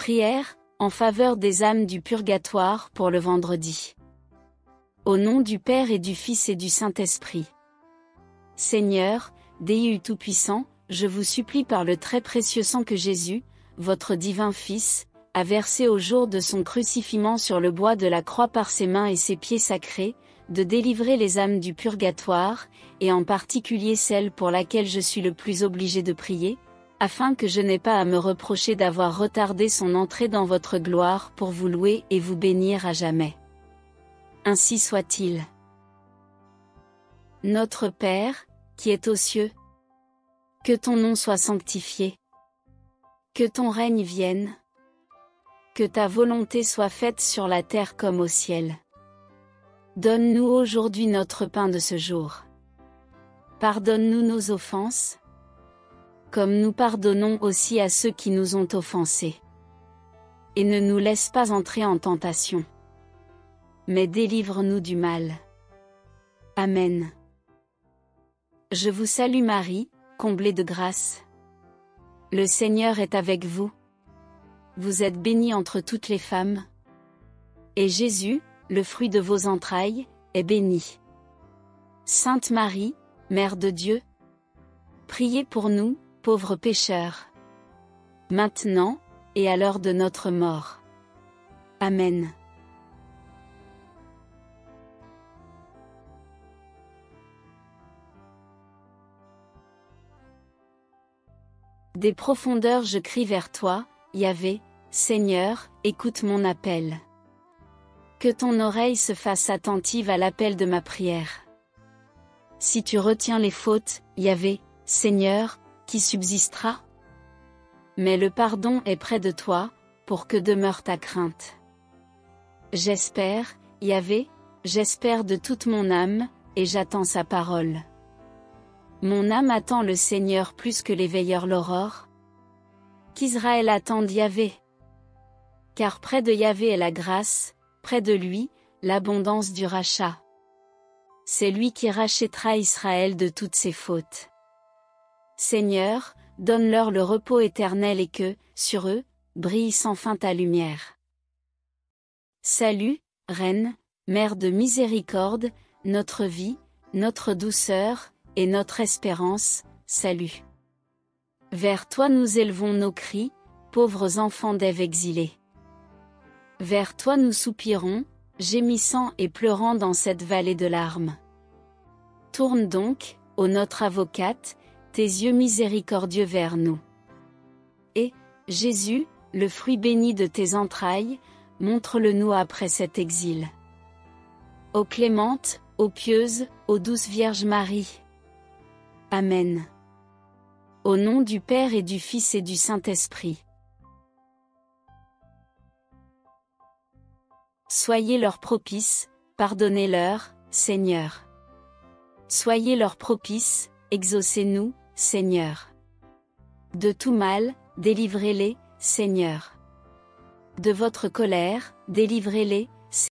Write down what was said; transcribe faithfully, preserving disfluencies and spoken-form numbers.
Prière, en faveur des âmes du purgatoire pour le vendredi. Au nom du Père et du Fils et du Saint-Esprit. Seigneur, Déus Tout-Puissant, je vous supplie par le très précieux sang que Jésus, votre divin Fils, a versé au jour de son crucifixion sur le bois de la croix par ses mains et ses pieds sacrés, de délivrer les âmes du purgatoire, et en particulier celle pour laquelle je suis le plus obligé de prier, afin que je n'ai pas à me reprocher d'avoir retardé son entrée dans votre gloire pour vous louer et vous bénir à jamais. Ainsi soit-il. Notre Père, qui es aux cieux, que ton nom soit sanctifié. Que ton règne vienne. Que ta volonté soit faite sur la terre comme au ciel. Donne-nous aujourd'hui notre pain de ce jour. Pardonne-nous nos offenses, comme nous pardonnons aussi à ceux qui nous ont offensés. Et ne nous laisse pas entrer en tentation, mais délivre-nous du mal. Amen. Je vous salue Marie, comblée de grâce. Le Seigneur est avec vous. Vous êtes bénie entre toutes les femmes. Et Jésus, le fruit de vos entrailles, est béni. Sainte Marie, Mère de Dieu, priez pour nous, pauvres pécheurs, maintenant, et à l'heure de notre mort. Amen. Des profondeurs je crie vers toi, Yahvé, Seigneur, écoute mon appel. Que ton oreille se fasse attentive à l'appel de ma prière. Si tu retiens les fautes, Yahvé, Seigneur, qui subsistera? Mais le pardon est près de toi, pour que demeure ta crainte. J'espère, Yahvé, j'espère de toute mon âme, et j'attends sa parole. Mon âme attend le Seigneur plus que les veilleurs l'aurore. Qu'Israël attende Yahvé. Car près de Yahvé est la grâce, près de lui, l'abondance du rachat. C'est lui qui rachètera Israël de toutes ses fautes. Seigneur, donne-leur le repos éternel et que, sur eux, brille sans fin ta lumière. Salut, Reine, Mère de miséricorde, notre vie, notre douceur, et notre espérance, salut. Vers toi nous élevons nos cris, pauvres enfants d'Ève exilés. Vers toi nous soupirons, gémissant et pleurant dans cette vallée de larmes. Tourne donc, ô notre avocate, tes yeux miséricordieux vers nous. Et, Jésus, le fruit béni de tes entrailles, montre-le-nous après cet exil. Ô clémente, ô pieuse, ô douce Vierge Marie. Amen. Au nom du Père et du Fils et du Saint-Esprit. Soyez leur propice, pardonnez-leur, Seigneur. Soyez leur propice, exaucez-nous, Seigneur. De tout mal, délivrez-les, Seigneur. De votre colère, délivrez-les,